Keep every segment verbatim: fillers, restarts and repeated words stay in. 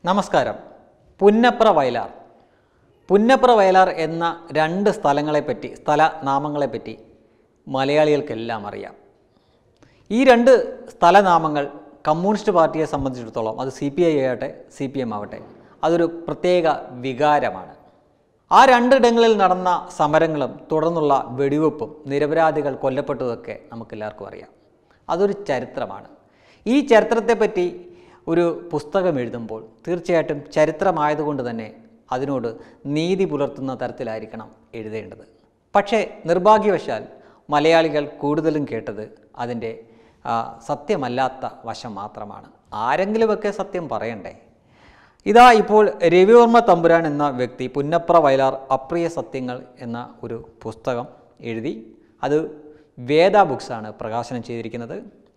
നമസ്കാരം. പുന്നപ്ര വയലാർ പുന്നപ്ര വയലാർ എന്ന രണ്ട് സ്ഥലങ്ങളെപ്പറ്റി സ്ഥലനാമങ്ങളെപ്പറ്റി മലയാളികൾക്കെല്ലാം അറിയാം. ഈ രണ്ട് സ്ഥലനാമങ്ങൾ കമ്മ്യൂണിസ്റ്റ് പാർട്ടിയെ സംബന്ധിച്ചിടത്തോളം അത് സി പി ഐ ആകട്ടെ സി പി എം ആവട്ടെ അതൊരു പ്രത്യേക വികാരമാണ്. ആ രണ്ടിടങ്ങളിൽ നടന്ന സമരങ്ങളും തുടർന്നുള്ള വെടിവെപ്പും നിരപരാധികൾ കൊല്ലപ്പെട്ടതൊക്കെ നമുക്കെല്ലാവർക്കും അറിയാം. അതൊരു ചരിത്രമാണ്. ഈ ചരിത്രത്തെപ്പറ്റി ഒരു പുസ്തകം എഴുതുമ്പോൾ തീർച്ചയായിട്ടും ചരിത്രമായതുകൊണ്ട് തന്നെ അതിനോട് നീതി പുലർത്തുന്ന തരത്തിലായിരിക്കണം എഴുതേണ്ടത്. പക്ഷേ നിർഭാഗ്യവശാൽ മലയാളികൾ കൂടുതലും കേട്ടത് അതിൻ്റെ സത്യമല്ലാത്ത വശം മാത്രമാണ്. ആരെങ്കിലുമൊക്കെ സത്യം പറയണ്ടേ? ഇതാ ഇപ്പോൾ രവിവർമ്മ തമ്പുരാൻ എന്ന വ്യക്തി പുന്നപ്ര വയലാർ അപ്രിയ സത്യങ്ങൾ എന്ന ഒരു പുസ്തകം എഴുതി. അത് വേദ ബുക്സാണ് പ്രകാശനം ചെയ്തിരിക്കുന്നത്.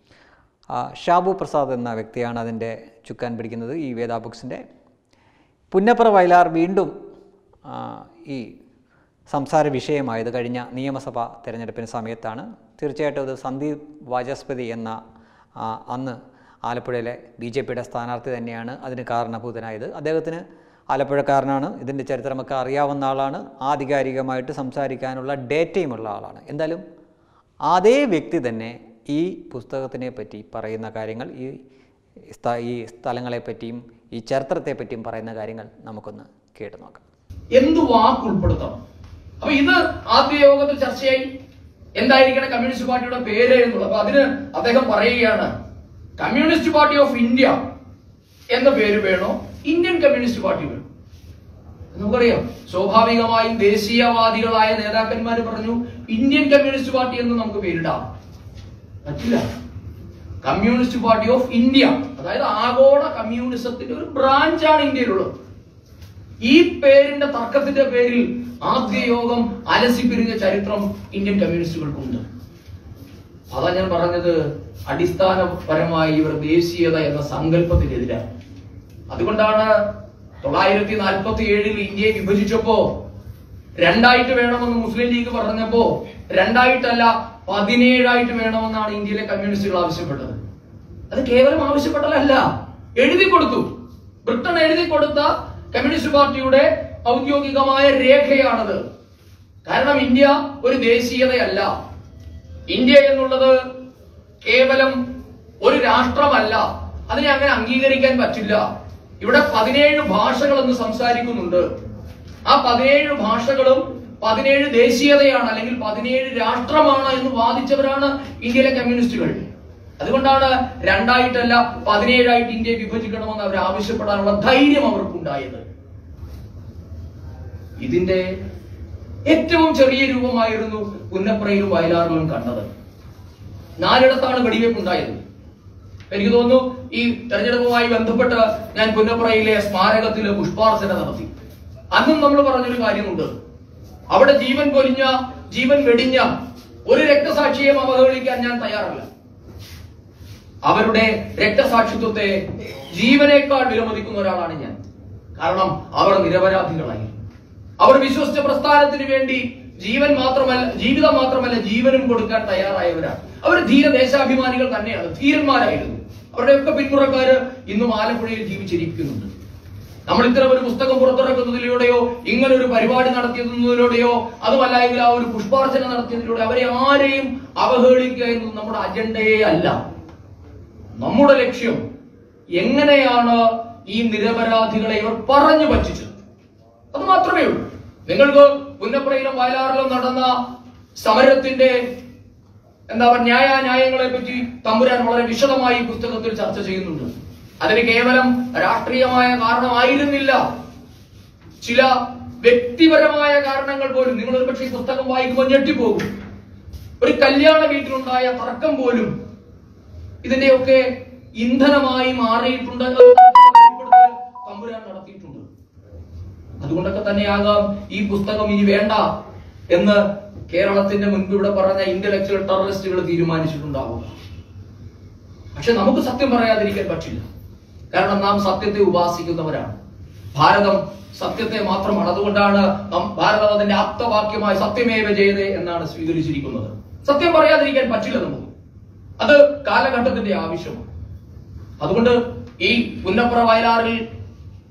ഷാബു പ്രസാദ് എന്ന വ്യക്തിയാണ് അതിൻ്റെ ചുക്കാൻ പിടിക്കുന്നത് ഈ വേദ ബുക്സിൻ്റെ. പുന്നപ്ര വയലാർ വീണ്ടും ഈ സംസാര വിഷയമായത് കഴിഞ്ഞ നിയമസഭാ തെരഞ്ഞെടുപ്പിന് സമയത്താണ്. തീർച്ചയായിട്ടും അത് സന്ദീപ് വാചസ്പതി എന്ന അന്ന് ആലപ്പുഴയിലെ ബി ജെ പിയുടെ സ്ഥാനാർത്ഥി തന്നെയാണ് അതിന് കാരണഭൂതനായത്. അദ്ദേഹത്തിന് ആലപ്പുഴക്കാരനാണ്, ഇതിൻ്റെ ചരിത്രമൊക്കെ അറിയാവുന്ന ആളാണ്, ആധികാരികമായിട്ട് സംസാരിക്കാനുള്ള ഡേറ്റയുമുള്ള ആളാണ്. എന്തായാലും അതേ വ്യക്തി തന്നെ ഈ പുസ്തകത്തിനെ പറ്റി പറയുന്ന കാര്യങ്ങൾ, ഈ ഈ സ്ഥലങ്ങളെപ്പറ്റിയും ഈ ചരിത്രത്തെപ്പറ്റിയും പറയുന്ന കാര്യങ്ങൾ നമുക്കൊന്ന് കേട്ടു നോക്കാം. എന്ത് വാക്ക് ഉൾപ്പെടുത്തണം? അപ്പൊ ഇത് ആദ്യ യോഗത്തിൽ ചർച്ചയായി എന്തായിരിക്കണം കമ്മ്യൂണിസ്റ്റ് പാർട്ടിയുടെ പേര് എന്നുള്ളത്. അപ്പൊ അതിന് അദ്ദേഹം പറയുകയാണ്, കമ്മ്യൂണിസ്റ്റ് പാർട്ടി ഓഫ് ഇന്ത്യ എന്ന പേര് വേണോ, ഇന്ത്യൻ കമ്മ്യൂണിസ്റ്റ് പാർട്ടി വേണോ? നമുക്കറിയാം, സ്വാഭാവികമായും ദേശീയവാദികളായ നേതാക്കന്മാർ പറഞ്ഞു ഇന്ത്യൻ കമ്മ്യൂണിസ്റ്റ് പാർട്ടി എന്ന് നമുക്ക് പേരിടാം. പറ്റില്ല. കമ്മ്യൂണിസ്റ്റ് പാർട്ടി ഓഫ് ഇന്ത്യ, അതായത് ആഗോള കമ്മ്യൂണിസത്തിന്റെ ഒരു ബ്രാഞ്ചാണ് ഇന്ത്യയിലുള്ളത്. ഈ പേരിന്റെ തർക്കത്തിന്റെ പേരിൽ ആദ്യ യോഗം അലസിപ്പിരിഞ്ഞ ചരിത്രം ഇന്ത്യൻ കമ്മ്യൂണിസ്റ്റുകൾക്കുണ്ട്. അതാ ഞാൻ പറഞ്ഞത്, അടിസ്ഥാനപരമായി ഇവർ ദേശീയത എന്ന സങ്കല്പത്തിനെതിരാണ്. അതുകൊണ്ടാണ് തൊള്ളായിരത്തി നാൽപ്പത്തി ഏഴിൽ ഇന്ത്യയെ വിഭജിച്ചപ്പോ രണ്ടായിട്ട് വേണമെന്ന് മുസ്ലിം ലീഗ് പറഞ്ഞപ്പോ രണ്ടായിട്ടല്ല പതിനേഴായിട്ട് വേണമെന്നാണ് ഇന്ത്യയിലെ കമ്മ്യൂണിസ്റ്റുകൾ ആവശ്യപ്പെട്ടത്. അത് കേവലം ആവശ്യപ്പെട്ടതല്ല, എഴുതി കൊടുത്തു. ബ്രിട്ടൻ എഴുതി കൊടുത്ത കമ്മ്യൂണിസ്റ്റ് പാർട്ടിയുടെ ഔദ്യോഗികമായ രേഖയാണത്. കാരണം ഇന്ത്യ ഒരു ദേശീയതയല്ല. ഇന്ത്യ എന്നുള്ളത് കേവലം ഒരു രാഷ്ട്രമല്ല. അതിനെ അങ്ങനെ അംഗീകരിക്കാൻ പറ്റില്ല. ഇവിടെ പതിനേഴ് ഭാഷകൾ എന്ന് സംസാരിക്കുന്നുണ്ട്. ആ പതിനേഴ് ഭാഷകളും പതിനേഴ് ദേശീയതയാണ്, അല്ലെങ്കിൽ പതിനേഴ് രാഷ്ട്രമാണ് എന്ന് വാദിച്ചവരാണ് ഇന്ത്യയിലെ കമ്മ്യൂണിസ്റ്റുകൾ. അതുകൊണ്ടാണ് രണ്ടായിട്ടല്ല പതിനേഴായിട്ട് ഇന്ത്യയെ വിഭജിക്കണമെന്ന് അവർ ആവശ്യപ്പെടാനുള്ള ധൈര്യം അവർക്കുണ്ടായത്. ഇതിന്റെ ഏറ്റവും ചെറിയ രൂപമായിരുന്നു പുന്നപ്രയിലും വയലാറിലും കണ്ടത്. നാലിടത്താണ് വെടിവെപ്പ് ഉണ്ടായത്. എനിക്ക് തോന്നുന്നു ഈ തെരഞ്ഞെടുപ്പുമായി ബന്ധപ്പെട്ട് ഞാൻ പുന്നപ്രയിലെ സ്മാരകത്തിൽ പുഷ്പാർച്ചന നടത്തി. അന്നും നമ്മൾ പറഞ്ഞൊരു കാര്യമുണ്ട്, അവിടെ ജീവൻ പൊലിഞ്ഞ ജീവൻ വെടിഞ്ഞ ഒരു രക്തസാക്ഷിയെയും അവഹേളിക്കാൻ ഞാൻ തയ്യാറല്ല. അവരുടെ രക്തസാക്ഷിത്വത്തെ ജീവനേക്കാൾ വിലമതിക്കുന്ന ഒരാളാണ് ഞാൻ. കാരണം അവർ നിരപരാധികളായി. അവർ വിശ്വസിച്ച പ്രസ്ഥാനത്തിന് വേണ്ടി ജീവൻ മാത്രമല്ല ജീവിതം മാത്രമല്ല ജീവനും കൊടുക്കാൻ തയ്യാറായവരാണ്. അവർ ധീര ദേശാഭിമാനികൾ തന്നെയാണ്, ധീരന്മാരായിരുന്നു. അവരുടെയൊക്കെ പിന്മുറക്കാര് ഇന്നും ആലപ്പുഴയിൽ ജീവിച്ചിരിക്കുന്നുണ്ട്. നമ്മൾ ഇത്തരം ഒരു പുസ്തകം പുറത്തിറക്കുന്നതിലൂടെയോ ഇങ്ങനെ ഒരു പരിപാടി നടത്തിയതിലൂടെയോ അതുമല്ല എങ്കിൽ ആ ഒരു പുഷ്പാർച്ചന നടത്തിയതിലൂടെ അവരെ ആരെയും അവഹേളിക്കുക എന്നത് നമ്മുടെ അജണ്ടയെ അല്ല. നമ്മുടെ ലക്ഷ്യം എങ്ങനെയാണ് ഈ നിരപരാധികളെ ഇവർ പറഞ്ഞു പറ്റിച്ചത്, അത് മാത്രമേ ഉള്ളൂ. നിങ്ങൾക്ക് പുന്നപ്രയിലും വയലാറിലും നടന്ന സമരത്തിന്റെ എന്താ പറയുക ന്യായാന്യായങ്ങളെ പറ്റി തമ്പുരാൻ വളരെ വിശദമായി പുസ്തകത്തിൽ ചർച്ച ചെയ്യുന്നുണ്ട്. അതിന് കേവലം രാഷ്ട്രീയമായ കാരണമായിരുന്നില്ല, ചില വ്യക്തിപരമായ കാരണങ്ങൾ പോലും. നിങ്ങൾ ഒരു പക്ഷേ പുസ്തകം വായിക്കുമ്പോൾ ഞെട്ടിപ്പോകും. ഒരു കല്യാണ വീട്ടിലുണ്ടായ തർക്കം പോലും ഇതിന്റെയൊക്കെ ഇന്ധനമായി മാറിയിട്ടുണ്ട്, തമ്പുരാൻ നടത്തിയിട്ടുണ്ട്. അതുകൊണ്ടൊക്കെ തന്നെയാകാം ഈ പുസ്തകം ഇനി വേണ്ട എന്ന് കേരളത്തിന്റെ മുൻപ് ഇവിടെ പറഞ്ഞ ഇന്റലക്ച്വൽ ടെററിസ്റ്റുകൾ തീരുമാനിച്ചിട്ടുണ്ടാവുക. പക്ഷെ നമുക്ക് സത്യം പറയാതിരിക്കാൻ പറ്റില്ല. കാരണം നാം സത്യത്തെ ഉപാസിക്കുന്നവരാണ്. ഭാരതം സത്യത്തെ മാത്രമാണ്. അതുകൊണ്ടാണ് ഭാരതം അതിന്റെ ആപ്തവാക്യമായി സത്യമേവ ജയതേ എന്നാണ് സ്വീകരിച്ചിരിക്കുന്നത്. സത്യം പറയാതിരിക്കാൻ പറ്റില്ല നമുക്ക്. അത് കാലഘട്ടത്തിന്റെ ആവശ്യമാണ്. അതുകൊണ്ട് ഈ പുന്നപ്ര വയലാറിൽ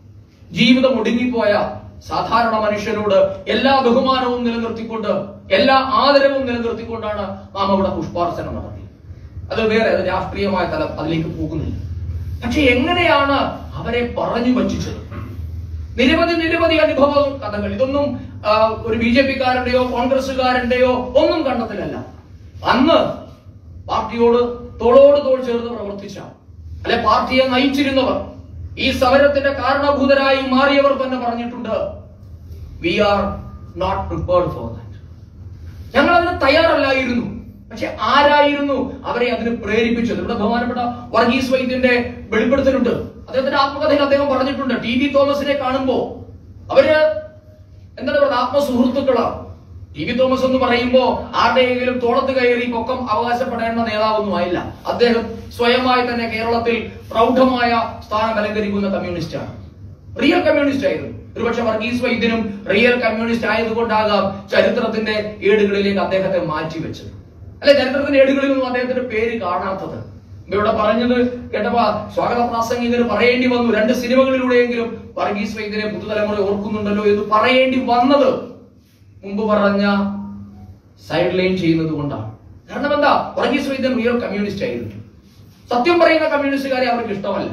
ജീവിതം ഒടുങ്ങിപ്പോയ സാധാരണ മനുഷ്യരോട് എല്ലാ ബഹുമാനവും നിലനിർത്തിക്കൊണ്ട് എല്ലാ ആദരവും നിലനിർത്തിക്കൊണ്ടാണ് നാം അവിടെ പുഷ്പാർച്ചന നടത്തിയത്. അത് വേറെ അത് രാഷ്ട്രീയമായ തലം, അതിലേക്ക് പോകുന്നില്ല. പക്ഷെ എങ്ങനെയാണ് അവരെ പറഞ്ഞു വച്ചിച്ചത്? നിരവധി നിരവധി അനുഭവ കഥകൾ. ഇതൊന്നും ഒരു ബി ജെ പിക്കാരന്റെയോ കോൺഗ്രസുകാരന്റെയോ ഒന്നും കണ്ടെത്തലല്ല. അന്ന് പാർട്ടിയോട് തോളോട് തോൾ ചേർന്ന് പ്രവർത്തിച്ച, അല്ലെ പാർട്ടിയെ നയിച്ചിരുന്നവർ, ഈ സമരത്തിന്റെ കാരണഭൂതരായി മാറിയവർ തന്നെ പറഞ്ഞിട്ടുണ്ട്, we are not prepared for that. ഞങ്ങൾ അതിന് തയ്യാറല്ലായിരുന്നു. പക്ഷെ ആരായിരുന്നു അവരെ അതിന് പ്രേരിപ്പിച്ചത്? ഇവിടെ ബഹുമാനപ്പെട്ട വർഗീസ് വൈദ്യന്റെ വെളിപ്പെടുത്തലുണ്ട്. അദ്ദേഹത്തിന്റെ ആത്മകഥയിൽ അദ്ദേഹം പറഞ്ഞിട്ടുണ്ട്, ടി വി തോമസിനെ കാണുമ്പോ അവര് എന്താണ് പറയുക, ആത്മസുഹൃത്തുക്കളാണ്. ടി വി തോമസ് എന്ന് പറയുമ്പോ ആരുടെയെങ്കിലും തോളത്ത് കയറി പൊക്കം അവകാശപ്പെടേണ്ട നേതാവൊന്നും ആയില്ല. അദ്ദേഹം സ്വയമായി തന്നെ കേരളത്തിൽ പ്രൗഢമായ സ്ഥാനം അലങ്കരിക്കുന്ന കമ്മ്യൂണിസ്റ്റാണ്. റിയൽ കമ്മ്യൂണിസ്റ്റ് ആയിരുന്നു. ഒരുപക്ഷെ വർഗീസ് വൈദ്യനും റിയൽ കമ്മ്യൂണിസ്റ്റ് ആയതുകൊണ്ടാകാം ചരിത്രത്തിന്റെ ഏടുകളിലേക്ക് അദ്ദേഹത്തെ മാറ്റിവെച്ചത്. അല്ലെ, ചരിത്രത്തിന്റെ ഏടുകളിൽ നിന്നും അദ്ദേഹത്തിന്റെ പേര് കാണാത്തത്. ഇവിടെ പറഞ്ഞത് കേട്ടപ്പോ സ്വാഗത പ്രാസംഗികന് പറയേണ്ടി വന്നു, രണ്ട് സിനിമകളിലൂടെയെങ്കിലും വർഗീസ് വൈദ്യനെ പുതുതലമുറ ഓർക്കുന്നുണ്ടല്ലോ എന്ന് പറയേണ്ടി വന്നത് മുമ്പ് പറഞ്ഞ സൈഡ് ലൈൻ ചെയ്യുന്നത് കൊണ്ടാണ്. കാരണം എന്താ, വർഗീസ് വൈദ്യൻ റിയൽ കമ്മ്യൂണിസ്റ്റ് ആയിരുന്നു. സത്യം പറയുന്ന കമ്മ്യൂണിസ്റ്റുകാരെ അവർക്ക് ഇഷ്ടമല്ല.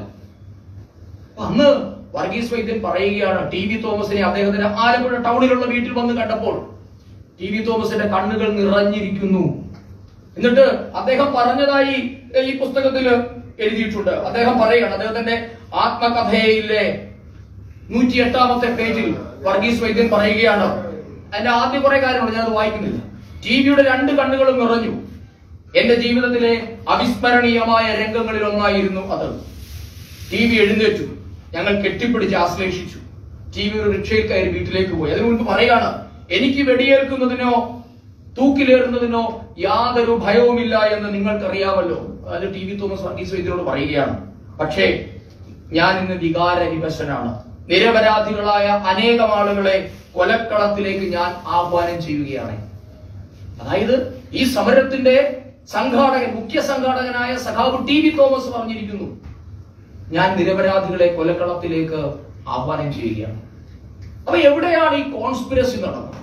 അന്ന് വർഗീസ് വൈദ്യൻ പറയുകയാണ്, ടി വി തോമസിനെ അദ്ദേഹത്തിന്റെ ആലപ്പുഴ ടൗണിലുള്ള വീട്ടിൽ വന്ന് കണ്ടപ്പോൾ ടി വി തോമസിന്റെ കണ്ണുകൾ നിറഞ്ഞിരിക്കുന്നു. എന്നിട്ട് അദ്ദേഹം പറഞ്ഞതായി ഈ പുസ്തകത്തിൽ എഴുതിയിട്ടുണ്ട്. അദ്ദേഹം പറയുകയാണ്, അദ്ദേഹത്തിന്റെ ആത്മകഥയിലെ നൂറ്റി എട്ടാമത്തെ പേജിൽ വർഗീസ് വൈദ്യൻ പറയുകയാണ്, അതിന്റെ ആദ്യ കുറെ കാര്യമുണ്ട്, ഞാൻ അത് വായിക്കുന്നില്ല. ടി വിയുടെ രണ്ട് കണ്ണുകളും നിറഞ്ഞു. എന്റെ ജീവിതത്തിലെ അവിസ്മരണീയമായ രംഗങ്ങളിൽ ഒന്നായിരുന്നു അത്. ടി വി എഴുന്നേറ്റു, ഞങ്ങൾ കെട്ടിപ്പിടിച്ച് ആശ്ലേഷിച്ചു. ടി വി ഒരു റിക്ഷയിൽ കയറി വീട്ടിലേക്ക് പോയി. അതിനു മുൻപ് പറയാണ്, എനിക്ക് വെടിയേൽക്കുന്നതിനോ തൂക്കിലേറുന്നതിനോ യാതൊരു ഭയവുമില്ല എന്ന് നിങ്ങൾക്കറിയാമല്ലോ. അത് ടി വി തോമസ് വർഗീസ് വൈദ്യനോട് പറയുകയാണ്. പക്ഷേ ഞാൻ ഇന്ന് വികാര വിവശനാണ്. നിരപരാധികളായ അനേകം ആളുകളെ കൊലക്കളത്തിലേക്ക് ഞാൻ ആഹ്വാനം ചെയ്യുകയാണ്. അതായത് ഈ സമരത്തിന്റെ സംഘാടകൻ, മുഖ്യ സംഘാടകനായ സഖാവ് ടി വി തോമസ് പറഞ്ഞിരിക്കുന്നു, ഞാൻ നിരപരാധികളെ കൊലക്കളത്തിലേക്ക് ആഹ്വാനം ചെയ്യുകയാണ്. അപ്പൊ എവിടെയാണ് ഈ കോൺസ്പിരസി നടന്നത്?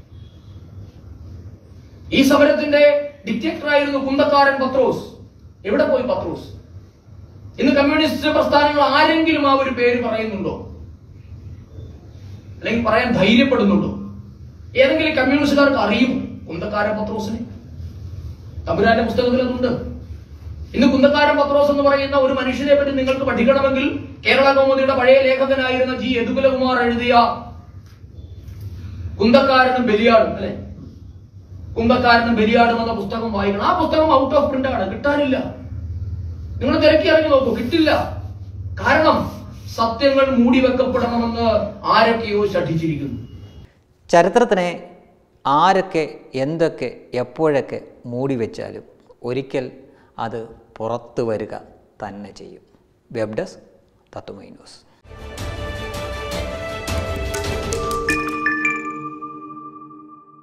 ഈ സമരത്തിന്റെ ഡിറ്റക്ടറായിരുന്നു കുന്തക്കാരൻ പത്രോസ്. എവിടെ പോയി പത്രോസ്? ഇന്ന് കമ്മ്യൂണിസ്റ്റ് പ്രസ്ഥാനങ്ങൾ ആരെങ്കിലും ആ ഒരു പേര് പറയുന്നുണ്ടോ? അല്ലെങ്കിൽ പറയാൻ ധൈര്യപ്പെടുന്നുണ്ടോ? ഏതെങ്കിലും കമ്മ്യൂണിസ്റ്റുകാർക്ക് അറിയും കുന്തക്കാരൻ പത്രോസിനെ? തമ്പുരാന്റെ പുസ്തകത്തിൽ അതുണ്ട്. ഇന്ന് കുന്തക്കാരൻ പത്രോസ് എന്ന് പറയുന്ന ഒരു മനുഷ്യനെ പറ്റി നിങ്ങൾക്ക് പഠിക്കണമെങ്കിൽ കേരള കൗമുദിയുടെ പഴയ ലേഖകനായിരുന്ന ജി യദുകുലകുമാർ എഴുതിയ കുന്തക്കാരനും ബലിയാടും, അല്ലെ, കുന്തക്കാരനും ബലിയാടും എന്ന പുസ്തകം വായിക്കണം. ആ പുസ്തകം ഔട്ട് ഓഫ് പ്രിന്റ് ആണ്, കിട്ടാനില്ല. നിങ്ങൾ തിരക്കി ഇറങ്ങി നോക്കൂ, കിട്ടില്ല. കാരണം സത്യങ്ങൾ മൂടിവെക്കപ്പെടണമെന്ന് ആരൊക്കെയോ ശഠിച്ചിരിക്കുന്നു. ചരിത്രത്തിനെ ആരൊക്കെ എന്തൊക്കെ എപ്പോഴൊക്കെ മൂടിവെച്ചാലും ഒരിക്കൽ അത് പുറത്തു വരിക തന്നെ ചെയ്യും. Web desk Tatwamayi news.